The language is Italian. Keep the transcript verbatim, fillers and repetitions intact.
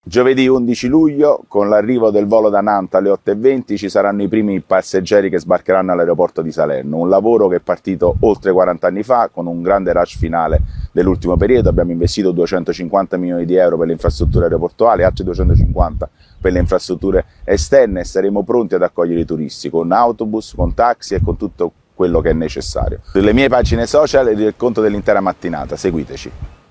Giovedì undici luglio, con l'arrivo del volo da Nantes alle otto e venti, ci saranno i primi passeggeri che sbarcheranno all'aeroporto di Salerno. Un lavoro che è partito oltre quaranta anni fa, con un grande rush finale dell'ultimo periodo. Abbiamo investito duecentocinquanta milioni di euro per le infrastrutture aeroportuali, altri duecentocinquanta per le infrastrutture esterne, e saremo pronti ad accogliere i turisti con autobus, con taxi e con tutto quello che è necessario. Sulle mie pagine social il conto dell'intera mattinata, seguiteci.